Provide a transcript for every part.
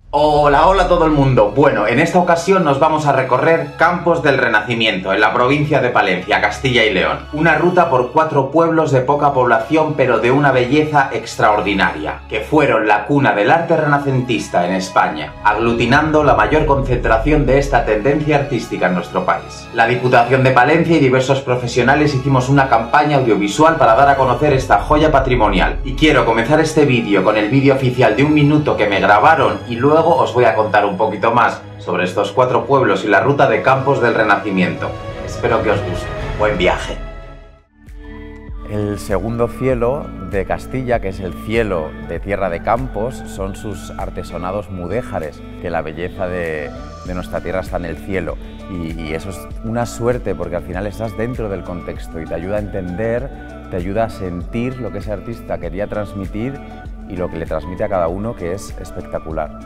Hola, hola a todo el mundo. Bueno, en esta ocasión nos vamos a recorrer Campos del Renacimiento, en la provincia de Palencia, Castilla y León. Una ruta por 4 pueblos de poca población pero de una belleza extraordinaria, que fueron la cuna del arte renacentista en España, aglutinando la mayor concentración de esta tendencia artística en nuestro país. La Diputación de Palencia y diversos profesionales hicimos una campaña audiovisual para dar a conocer esta joya patrimonial. Y quiero comenzar este vídeo con el vídeo oficial de 1 minuto que me grabaron y luego os voy a contar un poquito más sobre estos 4 pueblos y la ruta de Campos del Renacimiento. Espero que os guste. Buen viaje. El segundo cielo de Castilla, que es el cielo de Tierra de Campos, son sus artesonados mudéjares, que la belleza de nuestra tierra está en el cielo. Y eso es una suerte porque al final estás dentro del contexto y te ayuda a entender, te ayuda a sentir lo que ese artista quería transmitir y lo que le transmite a cada uno, que es espectacular.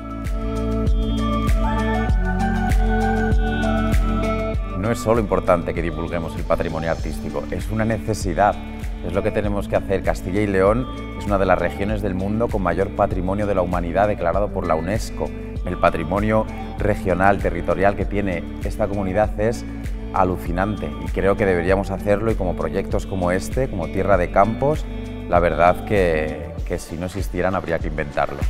No es solo importante que divulguemos el patrimonio artístico, es una necesidad, es lo que tenemos que hacer. Castilla y León es una de las regiones del mundo con mayor patrimonio de la humanidad declarado por la UNESCO. El patrimonio regional, territorial que tiene esta comunidad es alucinante y creo que deberíamos hacerlo, y como proyectos como este, como Tierra de Campos, la verdad que si no existieran habría que inventarlos.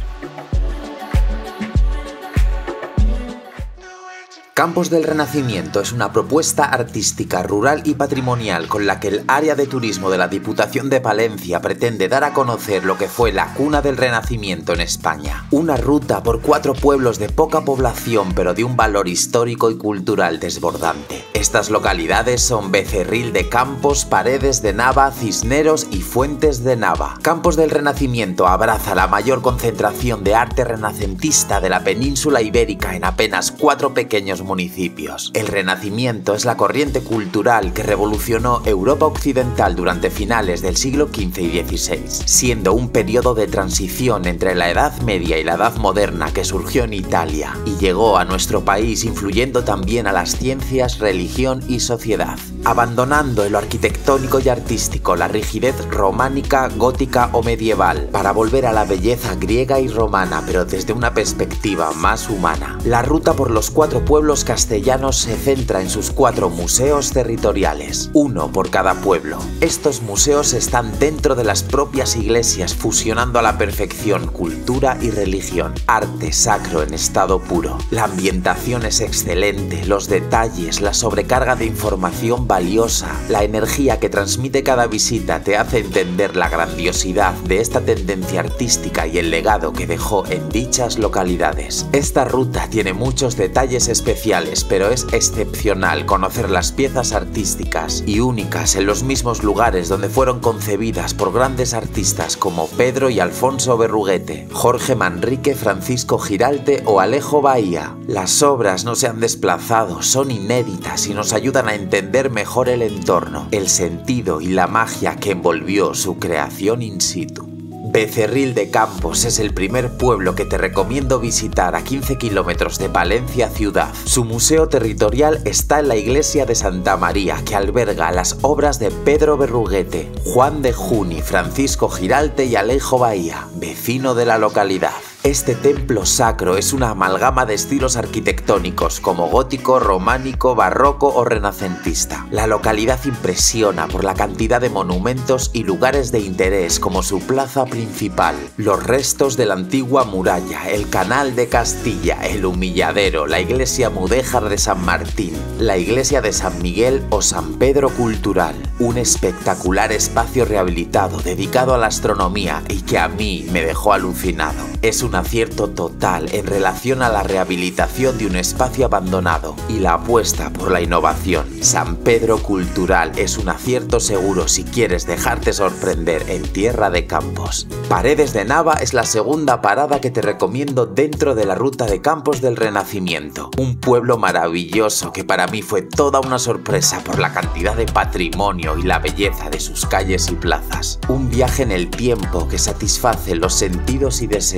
Campos del Renacimiento es una propuesta artística, rural y patrimonial con la que el área de turismo de la Diputación de Palencia pretende dar a conocer lo que fue la cuna del Renacimiento en España. Una ruta por 4 pueblos de poca población pero de un valor histórico y cultural desbordante. Estas localidades son Becerril de Campos, Paredes de Nava, Cisneros y Fuentes de Nava. Campos del Renacimiento abraza la mayor concentración de arte renacentista de la península ibérica en apenas 4 pequeños municipios. El Renacimiento es la corriente cultural que revolucionó Europa occidental durante finales del siglo XV y XVI, siendo un periodo de transición entre la Edad Media y la Edad Moderna que surgió en Italia y llegó a nuestro país, influyendo también a las ciencias, religión y sociedad. Abandonando en lo arquitectónico y artístico la rigidez románica, gótica o medieval, para volver a la belleza griega y romana, pero desde una perspectiva más humana. La ruta por los 4 pueblos castellanos se centra en sus 4 museos territoriales, uno por cada pueblo. Estos museos están dentro de las propias iglesias, fusionando a la perfección cultura y religión, arte sacro en estado puro. La ambientación es excelente, los detalles, la sobrecarga de información valiosa, la energía que transmite cada visita te hace entender la grandiosidad de esta tendencia artística y el legado que dejó en dichas localidades. Esta ruta tiene muchos detalles especiales, pero es excepcional conocer las piezas artísticas y únicas en los mismos lugares donde fueron concebidas por grandes artistas como Pedro y Alfonso Berruguete, Jorge Manrique, Francisco Giralte o Alejo Bahía. Las obras no se han desplazado, son inéditas y nos ayudan a entender mejor el entorno, el sentido y la magia que envolvió su creación in situ. Becerril de Campos es el primer pueblo que te recomiendo visitar a 15 kilómetros de Palencia ciudad. Su museo territorial está en la iglesia de Santa María, que alberga las obras de Pedro Berruguete, Juan de Juni, Francisco Giralte y Alejo Bahía, vecino de la localidad. Este templo sacro es una amalgama de estilos arquitectónicos como gótico, románico, barroco o renacentista. La localidad impresiona por la cantidad de monumentos y lugares de interés como su plaza principal, los restos de la antigua muralla, el canal de Castilla, el humilladero, la iglesia mudéjar de San Martín, la iglesia de San Miguel o San Pedro Cultural, un espectacular espacio rehabilitado dedicado a la astronomía y que a mí me dejó alucinado. Es un acierto total en relación a la rehabilitación de un espacio abandonado y la apuesta por la innovación. San Pedro Cultural es un acierto seguro si quieres dejarte sorprender en Tierra de Campos. Paredes de Nava es la segunda parada que te recomiendo dentro de la ruta de Campos del Renacimiento. Un pueblo maravilloso que para mí fue toda una sorpresa por la cantidad de patrimonio y la belleza de sus calles y plazas. Un viaje en el tiempo que satisface los sentidos y deseos del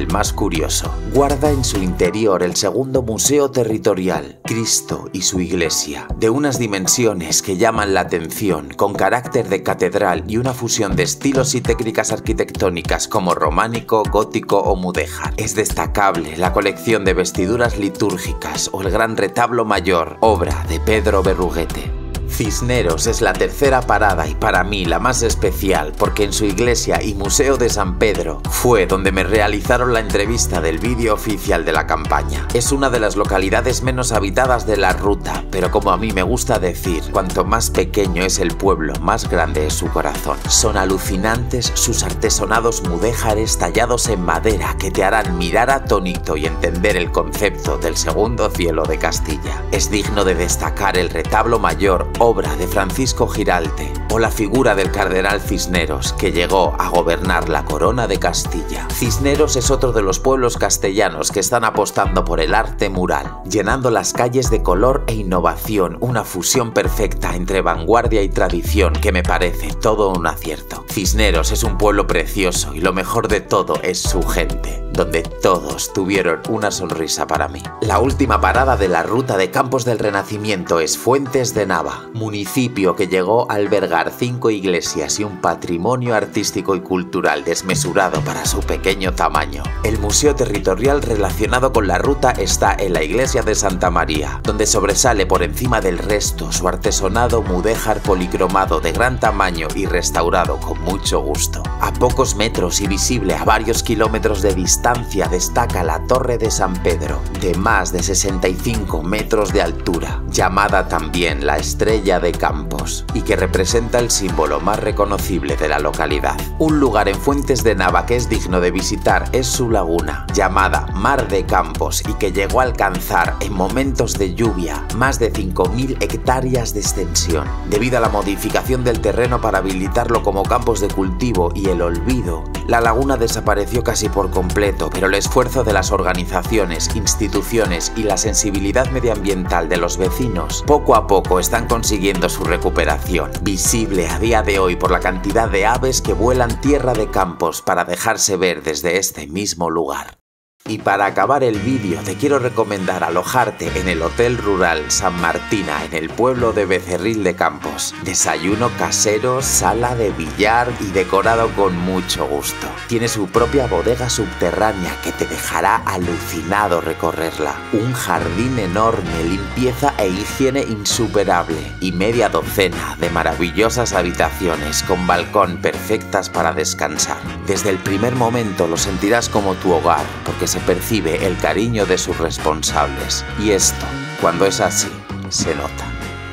el más curioso. Guarda en su interior el segundo museo territorial, Cristo y su iglesia, de unas dimensiones que llaman la atención, con carácter de catedral y una fusión de estilos y técnicas arquitectónicas como románico, gótico o mudéjar. Es destacable la colección de vestiduras litúrgicas o el gran retablo mayor, obra de Pedro Berruguete. Cisneros es la tercera parada y para mí la más especial porque en su iglesia y Museo de San Pedro fue donde me realizaron la entrevista del vídeo oficial de la campaña. Es una de las localidades menos habitadas de la ruta, pero como a mí me gusta decir, cuanto más pequeño es el pueblo, más grande es su corazón. Son alucinantes sus artesonados mudéjares tallados en madera que te harán mirar atónito y entender el concepto del segundo cielo de Castilla. Es digno de destacar el retablo mayor, obra de Francisco Giralte, o la figura del cardenal Cisneros, que llegó a gobernar la corona de Castilla. Cisneros es otro de los pueblos castellanos que están apostando por el arte mural, llenando las calles de color e innovación, una fusión perfecta entre vanguardia y tradición que me parece todo un acierto. Cisneros es un pueblo precioso y lo mejor de todo es su gente, donde todos tuvieron una sonrisa para mí. La última parada de la ruta de Campos del Renacimiento es Fuentes de Nava, municipio que llegó a albergar 5 iglesias y un patrimonio artístico y cultural desmesurado para su pequeño tamaño. El museo territorial relacionado con la ruta está en la iglesia de Santa María, donde sobresale por encima del resto su artesonado mudéjar policromado de gran tamaño y restaurado con mucho gusto. A pocos metros y visible a varios kilómetros de distancia destaca la Torre de San Pedro, de más de 65 metros de altura, llamada también la Estrella de Campos, y que representa el símbolo más reconocible de la localidad. Un lugar en Fuentes de Nava que es digno de visitar es su laguna, llamada Mar de Campos, y que llegó a alcanzar en momentos de lluvia más de 5.000 hectáreas de extensión. Debido a la modificación del terreno para habilitarlo como campos de cultivo y el olvido, la laguna desapareció casi por completo, pero el esfuerzo de las organizaciones, instituciones y la sensibilidad medioambiental de los vecinos poco a poco están consiguiendo su recuperación, visible a día de hoy por la cantidad de aves que vuelan tierra de Campos para dejarse ver desde este mismo lugar. Y para acabar el vídeo te quiero recomendar alojarte en el Hotel Rural San Martina en el pueblo de Becerril de Campos. Desayuno casero, sala de billar y decorado con mucho gusto. Tiene su propia bodega subterránea que te dejará alucinado recorrerla. Un jardín enorme, limpieza e higiene insuperable y media docena de maravillosas habitaciones con balcón perfectas para descansar. Desde el primer momento lo sentirás como tu hogar porque se percibe el cariño de sus responsables. Y esto, cuando es así, se nota.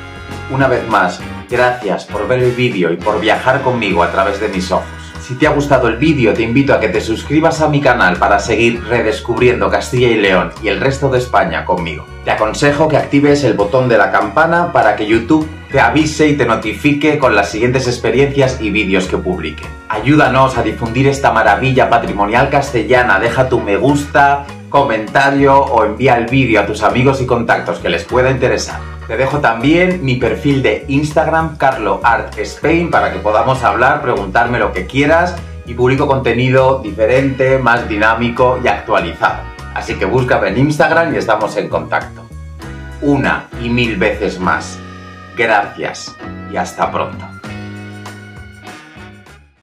Una vez más, gracias por ver el vídeo y por viajar conmigo a través de mis ojos. Si te ha gustado el vídeo, te invito a que te suscribas a mi canal para seguir redescubriendo Castilla y León y el resto de España conmigo. Te aconsejo que actives el botón de la campana para que YouTube te avise y te notifique con las siguientes experiencias y vídeos que publique. Ayúdanos a difundir esta maravilla patrimonial castellana. Deja tu me gusta, comentario o envía el vídeo a tus amigos y contactos que les pueda interesar. Te dejo también mi perfil de Instagram, CarloArtSpain, para que podamos hablar, preguntarme lo que quieras y publico contenido diferente, más dinámico y actualizado. Así que búscame en Instagram y estamos en contacto. Una y mil veces más, gracias y hasta pronto.